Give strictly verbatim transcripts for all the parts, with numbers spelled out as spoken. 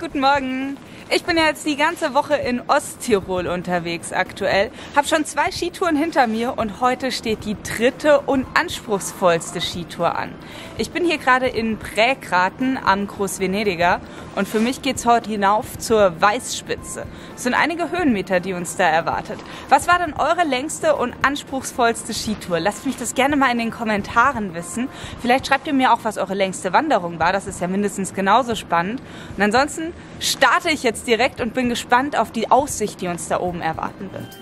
guten Morgen. Ich bin ja jetzt die ganze Woche in Osttirol unterwegs aktuell. Hab schon zwei Skitouren hinter mir und heute steht die dritte und anspruchsvollste Skitour an. Ich bin hier gerade in Prägraten am Großvenediger und für mich geht's heute hinauf zur Weißspitze. Es sind einige Höhenmeter, die uns da erwartet. Was war denn eure längste und anspruchsvollste Skitour? Lasst mich das gerne mal in den Kommentaren wissen. Vielleicht schreibt ihr mir auch, was eure längste Wanderung war. Das ist ja mindestens genauso spannend. Und ansonsten starte ich jetzt direkt und bin gespannt auf die Aussicht, die uns da oben erwarten wird.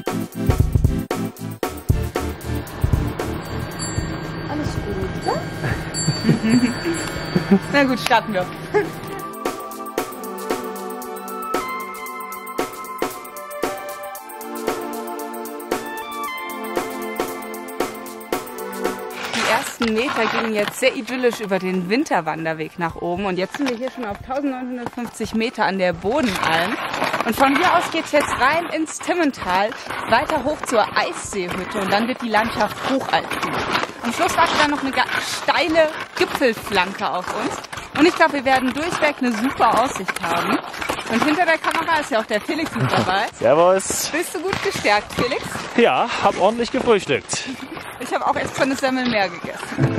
Alles gut, ne? Na gut, starten wir. Die ersten Meter gingen jetzt sehr idyllisch über den Winterwanderweg nach oben und jetzt sind wir hier schon auf eintausendneunhundertfünfzig Meter an der Bodenalm. Und von hier aus geht es jetzt rein ins Timmental, weiter hoch zur Eisseehütte und dann wird die Landschaft Hochalpin. Am Schluss wartet dann noch eine steile Gipfelflanke auf uns und ich glaube, wir werden durchweg eine super Aussicht haben. Und hinter der Kamera ist ja auch der Felix mit dabei. Servus. Bist du gut gestärkt, Felix? Ja, hab ordentlich gefrühstückt. Ich habe auch erst von eine Semmel mehr gegessen.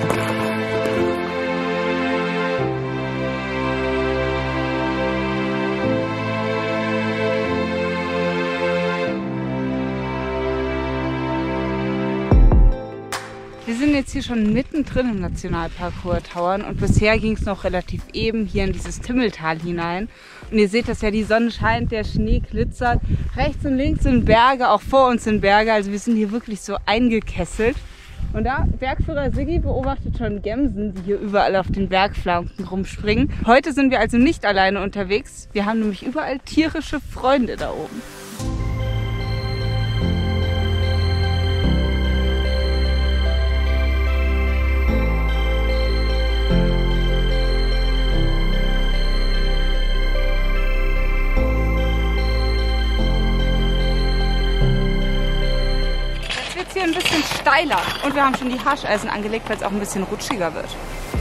Wir sind jetzt hier schon mittendrin im Nationalpark Hohe Tauern und bisher ging es noch relativ eben hier in dieses Timmeltal hinein. Und ihr seht, dass ja die Sonne scheint, der Schnee glitzert. Rechts und links sind Berge, auch vor uns sind Berge. Also wir sind hier wirklich so eingekesselt. Und da, Bergführer Siggi beobachtet schon Gämsen, die hier überall auf den Bergflanken rumspringen. Heute sind wir also nicht alleine unterwegs. Wir haben nämlich überall tierische Freunde da oben. Hier ein bisschen steiler und wir haben schon die Harscheisen angelegt, weil es auch ein bisschen rutschiger wird.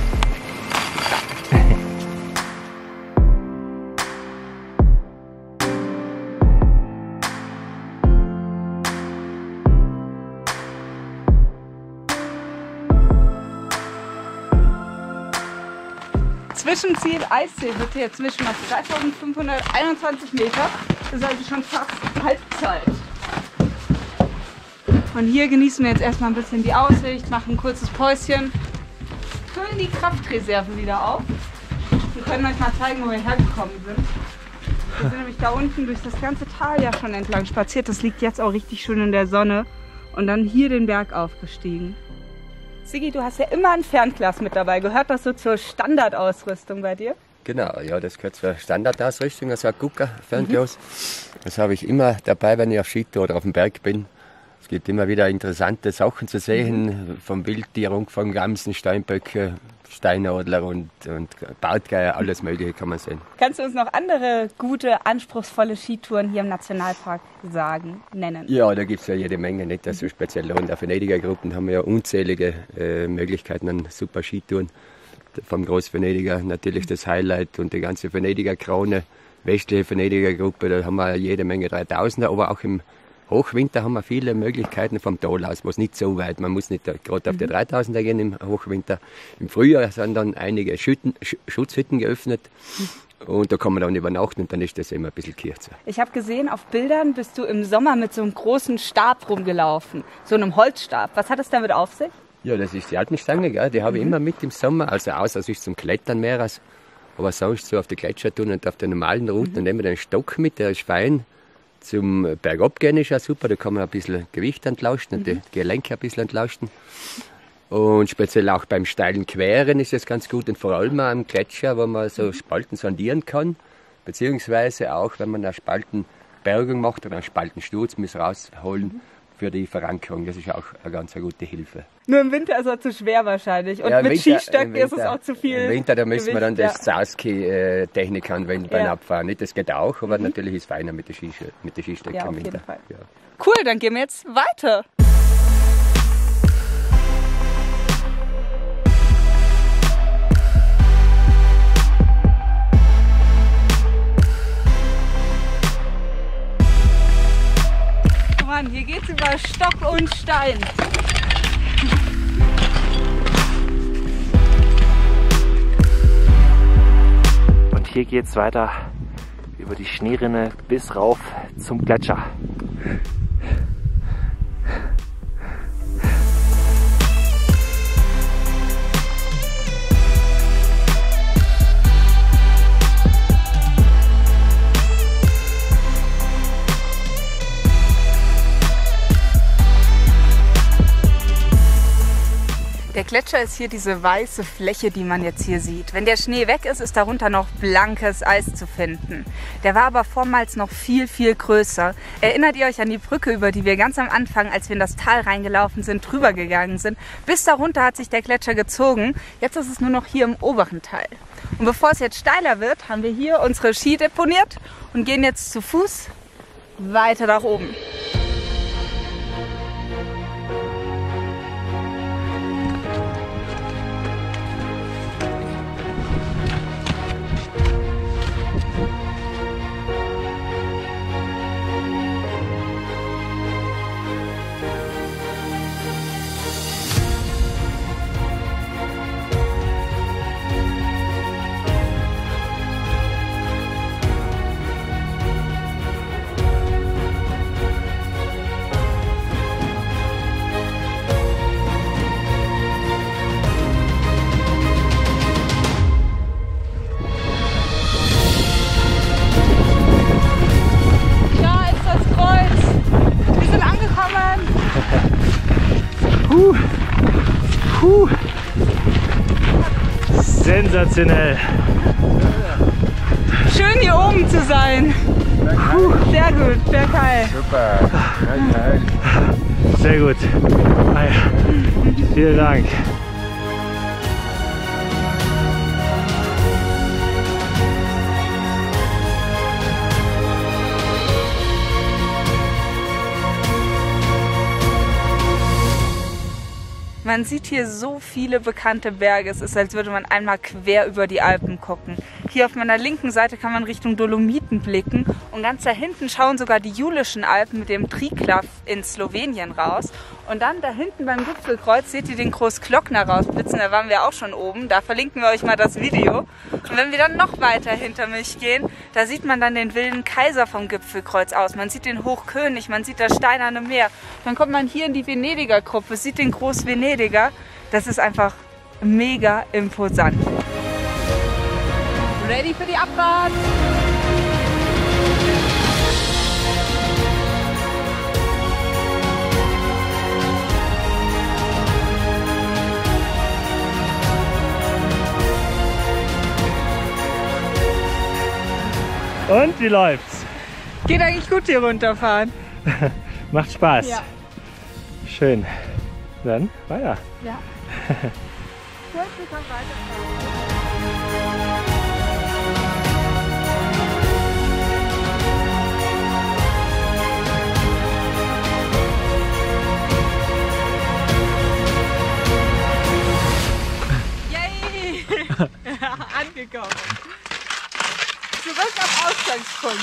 Zwischenziel Eisseehütte, jetzt zwischen auf dreitausendfünfhunderteinundzwanzig Meter, das ist also schon fast Halbzeit. Und hier genießen wir jetzt erstmal ein bisschen die Aussicht, machen ein kurzes Päuschen, füllen die Kraftreserven wieder auf und können euch mal zeigen, wo wir hergekommen sind. Wir sind nämlich da unten durch das ganze Tal ja schon entlang spaziert. Das liegt jetzt auch richtig schön in der Sonne und dann hier den Berg aufgestiegen. Siggi, du hast ja immer ein Fernglas mit dabei. Gehört das so zur Standardausrüstung bei dir? Genau, ja, das gehört zur Standardausrüstung, also ein Gucker-Fernglas. Mhm. Das habe ich immer dabei, wenn ich auf Skitour oder auf dem Berg bin. Es gibt immer wieder interessante Sachen zu sehen, mhm. vom Wildtier, von Gamsen, Steinböcke, Steinadler und, und Bartgeier, alles Mögliche kann man sehen. Kannst du uns noch andere gute, anspruchsvolle Skitouren hier im Nationalpark sagen, nennen? Ja, da gibt es ja jede Menge, nicht so also speziell in der Venediger Gruppen haben wir ja unzählige äh, Möglichkeiten an super Skitouren. Vom Großvenediger natürlich das Highlight und die ganze Venediger Krone, westliche Venediger Gruppe, da haben wir jede Menge dreitausender, aber auch im Hochwinter haben wir viele Möglichkeiten vom Tal aus, was nicht so weit. Man muss nicht gerade auf die dreitausender gehen im Hochwinter. Im Frühjahr sind dann einige Schütten, Sch Schutzhütten geöffnet und da kann man dann übernachten und dann ist das immer ein bisschen kürzer. Ich habe gesehen, auf Bildern bist du im Sommer mit so einem großen Stab rumgelaufen, so einem Holzstab. Was hat es damit auf sich? Ja, das ist die Alpenstange, gell? Die habe ich immer mit im Sommer, also außer es ist zum Klettern mehr als, aber sonst so auf die Gletschertouren und auf der normalen Route, mhm. dann nehmen wir den Stock mit, der ist fein. Zum Bergabgehen ist ja super, da kann man ein bisschen Gewicht entlauschen und die Gelenke ein bisschen entlauschen. Und speziell auch beim steilen Queren ist es ganz gut und vor allem auch am Gletscher, wo man so Spalten sondieren kann, beziehungsweise auch, wenn man eine Spaltenbergung macht oder einen Spaltensturz, muss rausholen für die Verankerung. Das ist auch eine ganz eine gute Hilfe. Nur im Winter ist es zu schwer wahrscheinlich und ja, mit Winter, Skistöcken ist es auch zu viel. Im Winter, da müssen wir dann Gewicht, das Sauski-Technik anwenden beim ja. Abfahren. Nicht? Das geht auch, aber mhm. natürlich ist es feiner mit den Skistöcken ja, im auf Winter. jeden Fall. Ja. Cool, dann gehen wir jetzt weiter. Mann, hier geht's über Stock und Stein. Und hier geht's weiter über die Schneerinne bis rauf zum Gletscher. Der Gletscher ist hier diese weiße Fläche, die man jetzt hier sieht. Wenn der Schnee weg ist, ist darunter noch blankes Eis zu finden. Der war aber vormals noch viel, viel größer. Erinnert ihr euch an die Brücke, über die wir ganz am Anfang, als wir in das Tal reingelaufen sind, drüber gegangen sind? Bis darunter hat sich der Gletscher gezogen. Jetzt ist es nur noch hier im oberen Teil. Und bevor es jetzt steiler wird, haben wir hier unsere Ski deponiert und gehen jetzt zu Fuß weiter nach oben. Puh. Puh. Sensationell. Schön hier oben zu sein. Puh, sehr gut, sehr geil. Super, geil. Sehr gut. Vielen Dank. Man sieht hier so viele bekannte Berge. Es ist, als würde man einmal quer über die Alpen gucken. Hier auf meiner linken Seite kann man Richtung Dolomiten blicken. Und ganz da hinten schauen sogar die Julischen Alpen mit dem Triglav in Slowenien raus. Und dann da hinten beim Gipfelkreuz seht ihr den Großglockner rausblitzen. Da waren wir auch schon oben. Da verlinken wir euch mal das Video. Und wenn wir dann noch weiter hinter mich gehen, da sieht man dann den wilden Kaiser vom Gipfelkreuz aus. Man sieht den Hochkönig, man sieht das Steinerne Meer. Dann kommt man hier in die Venediger Gruppe, sieht den Groß-Venediger. Das ist einfach mega imposant. Ready für die Abfahrt? Und wie läuft's? Geht eigentlich gut hier runterfahren. Macht Spaß. Ja. Schön. Dann weiter. Ja. Gut, wir können weiterfahren. Yay! Angekommen. Zurück am Ausgangspunkt.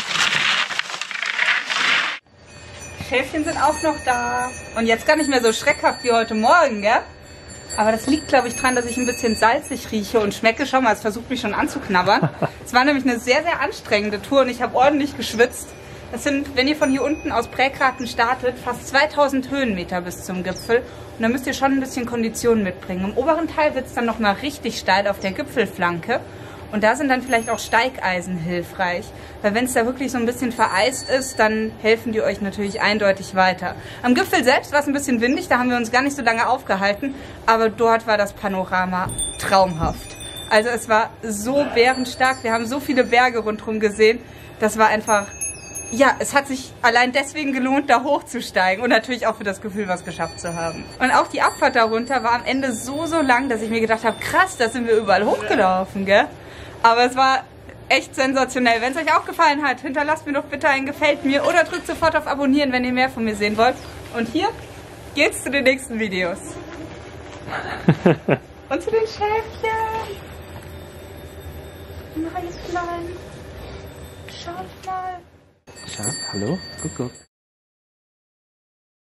Schäfchen sind auch noch da. Und jetzt gar nicht mehr so schreckhaft wie heute Morgen, gell? Aber das liegt, glaube ich, daran, dass ich ein bisschen salzig rieche und schmecke. Schau mal, es versucht mich schon anzuknabbern. Es war nämlich eine sehr, sehr anstrengende Tour und ich habe ordentlich geschwitzt. Das sind, wenn ihr von hier unten aus Prägraten startet, fast zweitausend Höhenmeter bis zum Gipfel. Und da müsst ihr schon ein bisschen Kondition mitbringen. Im oberen Teil wird es dann nochmal richtig steil auf der Gipfelflanke. Und da sind dann vielleicht auch Steigeisen hilfreich. Weil wenn es da wirklich so ein bisschen vereist ist, dann helfen die euch natürlich eindeutig weiter. Am Gipfel selbst war es ein bisschen windig, da haben wir uns gar nicht so lange aufgehalten. Aber dort war das Panorama traumhaft. Also es war so bärenstark, wir haben so viele Berge rundherum gesehen. Das war einfach, ja, es hat sich allein deswegen gelohnt, da hochzusteigen. Und natürlich auch für das Gefühl, was geschafft zu haben. Und auch die Abfahrt darunter war am Ende so, so lang, dass ich mir gedacht habe, krass, da sind wir überall hochgelaufen, gell? Aber es war echt sensationell. Wenn es euch auch gefallen hat, hinterlasst mir doch bitte ein Gefällt mir oder drückt sofort auf Abonnieren, wenn ihr mehr von mir sehen wollt. Und hier geht's zu den nächsten Videos. Und zu den Schäfchen. Nice klein. Schaut mal. Schau, hallo, guck, guck.